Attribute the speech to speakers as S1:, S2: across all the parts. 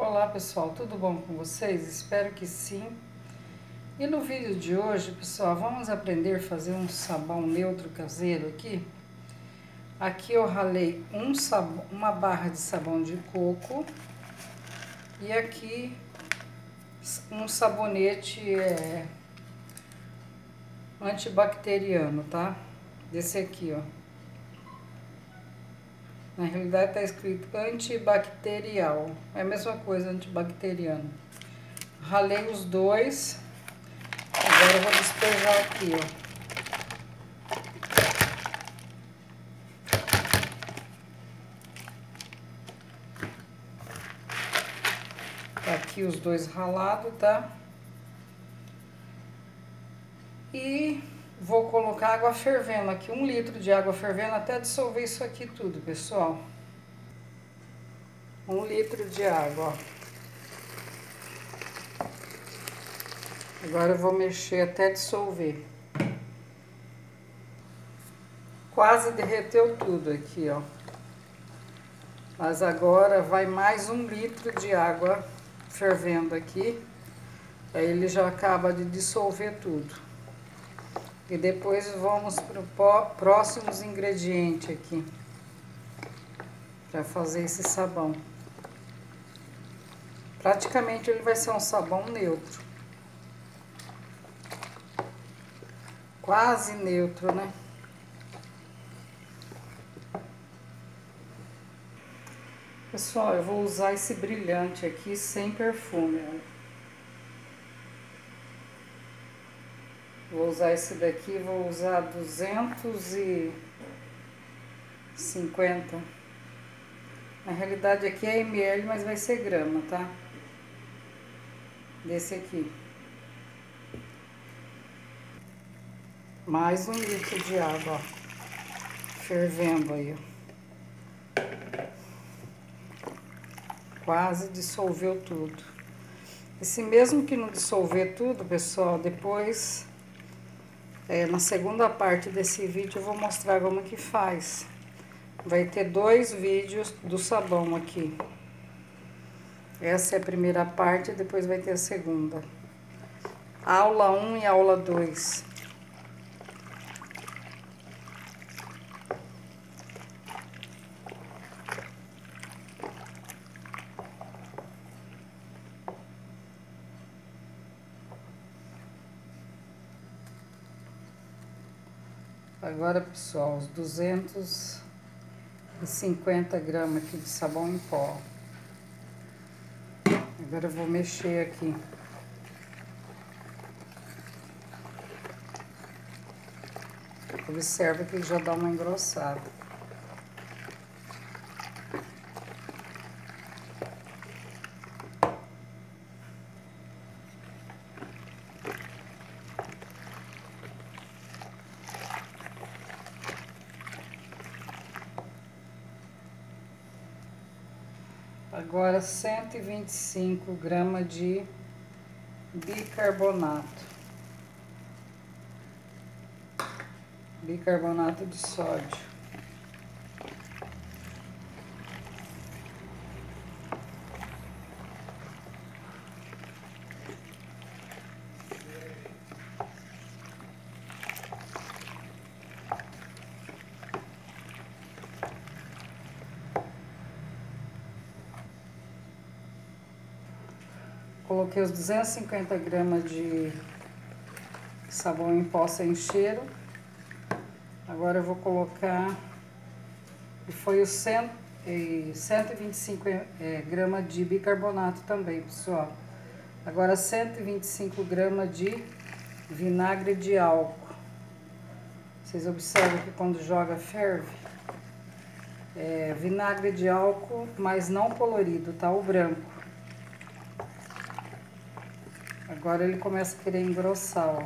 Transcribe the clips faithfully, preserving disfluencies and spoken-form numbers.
S1: Olá pessoal, tudo bom com vocês? Espero que sim. E no vídeo de hoje, pessoal, vamos aprender a fazer um sabão neutro caseiro aqui. Aqui eu ralei um sabão, uma barra de sabão de coco e aqui um sabonete é, antibacteriano, tá? Desse aqui, ó. Na realidade tá escrito antibacterial, é a mesma coisa, antibacteriano. Ralei os dois, agora eu vou despejar aqui, ó. Tá aqui os dois ralados, tá? E vou colocar água fervendo aqui, um litro de água fervendo até dissolver isso aqui tudo, pessoal. Um litro de água, ó. Agora eu vou mexer até dissolver. Quase derreteu tudo aqui, ó. Mas agora vai mais um litro de água fervendo aqui. Aí ele já acaba de dissolver tudo. E depois vamos para os próximos ingredientes aqui, para fazer esse sabão. Praticamente ele vai ser um sabão neutro. Quase neutro, né? Pessoal, eu vou usar esse brilhante aqui sem perfume, ó. Vou usar esse daqui, vou usar duzentos e cinquenta. Na realidade aqui é ml, mas vai ser grama, tá? Desse aqui. Mais um litro de água, ó. Fervendo aí, ó. Quase dissolveu tudo. Esse mesmo que não dissolver tudo, pessoal, depois... É, na segunda parte desse vídeo eu vou mostrar como que faz. Vai ter dois vídeos do sabão aqui. Essa é a primeira parte, depois vai ter a segunda. Aula um e aula dois. Agora, pessoal, os duzentos e cinquenta gramas aqui de sabão em pó. Agora eu vou mexer aqui. Observa que ele já dá uma engrossada. Agora cento e vinte e cinco gramas de bicarbonato. Bicarbonato de sódio. Coloquei os duzentos e cinquenta gramas de sabão em pó sem cheiro. Agora eu vou colocar, e foi os cento e vinte e cinco é, gramas de bicarbonato também, pessoal. Agora cento e vinte e cinco gramas de vinagre de álcool. Vocês observam que quando joga ferve. É, vinagre de álcool, mas não colorido, tá? O branco. Agora ele começa a querer engrossar, ó.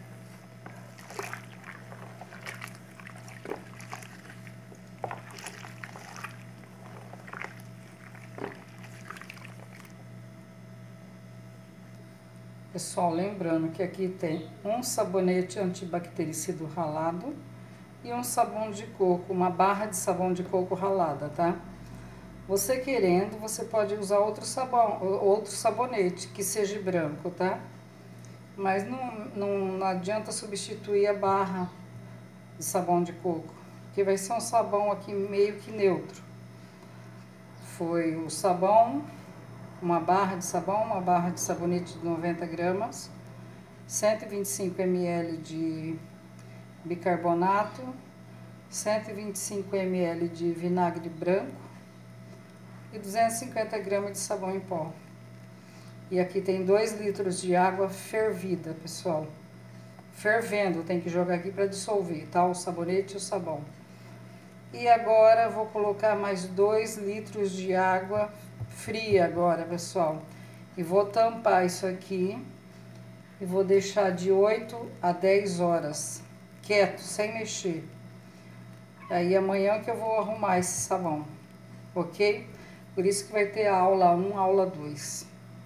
S1: Pessoal, lembrando que aqui tem um sabonete antibactericida ralado e um sabão de coco, uma barra de sabão de coco ralada, tá? Você querendo, você pode usar outro sabão, outro sabonete que seja branco, tá? Mas não, não, não adianta substituir a barra de sabão de coco, que vai ser um sabão aqui meio que neutro. Foi o sabão, uma barra de sabão, uma barra de sabonete de noventa gramas, cento e vinte e cinco mililitros de bicarbonato, cento e vinte e cinco mililitros de vinagre branco e duzentos e cinquenta gramas de sabão em pó. E aqui tem dois litros de água fervida, pessoal. Fervendo, tem que jogar aqui para dissolver, tá? O sabonete e o sabão. E agora vou colocar mais dois litros de água fria agora, pessoal. E vou tampar isso aqui e vou deixar de oito a dez horas, quieto, sem mexer. Aí amanhã que eu vou arrumar esse sabão, ok? Por isso que vai ter a aula um, aula dois.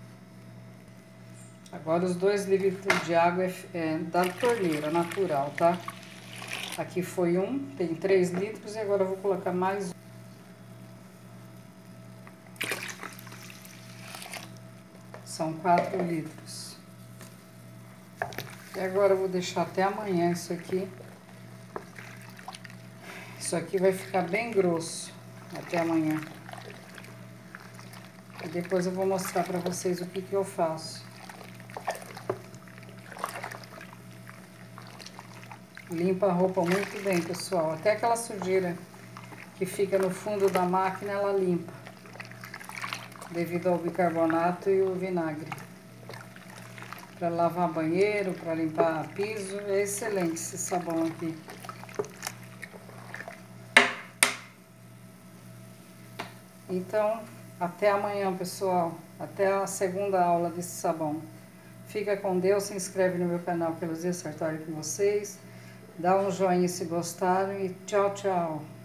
S1: Agora os dois litros de água é, é da torneira, natural, tá? Aqui foi um, tem três litros e agora eu vou colocar mais um. São quatro litros. E agora eu vou deixar até amanhã isso aqui. Isso aqui vai ficar bem grosso até amanhã. E depois eu vou mostrar pra vocês o que que eu faço. Limpa a roupa muito bem, pessoal. Até aquela sujeira que fica no fundo da máquina, ela limpa. Devido ao bicarbonato e o vinagre. Para lavar banheiro, para limpar piso, é excelente esse sabão aqui. Então, até amanhã, pessoal. Até a segunda aula desse sabão. Fica com Deus, se inscreve no meu canal para eles acertarem com vocês. Dá um joinha se gostaram e tchau, tchau.